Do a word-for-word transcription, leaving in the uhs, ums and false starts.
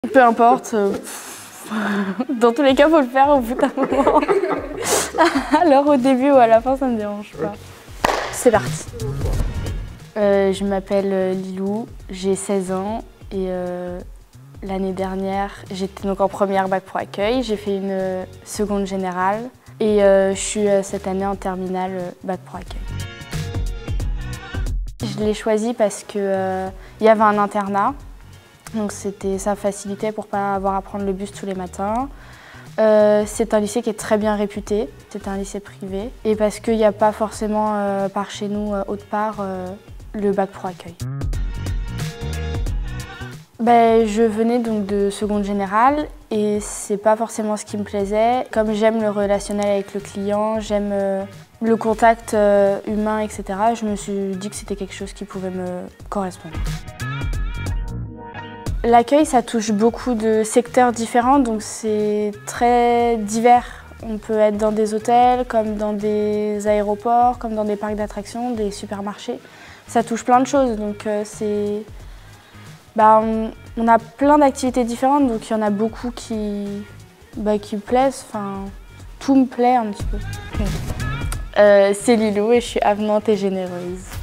Peu importe. Euh, dans tous les cas, il faut le faire au bout d'un moment. Alors au début ou à la fin, ça ne me dérange pas. C'est parti. Euh, je m'appelle Lilou, j'ai seize ans et euh, l'année dernière, j'étais donc en première bac pro accueil. J'ai fait une euh, seconde générale et euh, je suis euh, cette année en terminale euh, bac pro accueil. Je l'ai choisi parce qu'il euh, y avait un internat. Donc c'était, ça facilitait pour ne pas avoir à prendre le bus tous les matins. Euh, c'est un lycée qui est très bien réputé, c'est un lycée privé. Et parce qu'il n'y a pas forcément euh, par chez nous, euh, autre part, euh, le bac pro accueil. Ben, je venais donc de seconde générale et c'est pas forcément ce qui me plaisait. Comme j'aime le relationnel avec le client, j'aime euh, le contact euh, humain, et cetera, je me suis dit que c'était quelque chose qui pouvait me correspondre. L'accueil, ça touche beaucoup de secteurs différents, donc c'est très divers. On peut être dans des hôtels, comme dans des aéroports, comme dans des parcs d'attractions, des supermarchés. Ça touche plein de choses, donc euh, c'est... Bah, on, on a plein d'activités différentes, donc il y en a beaucoup qui, bah, qui me plaisent. Enfin, tout me plaît un petit peu. Euh, c'est Lilou et je suis avenante et généreuse.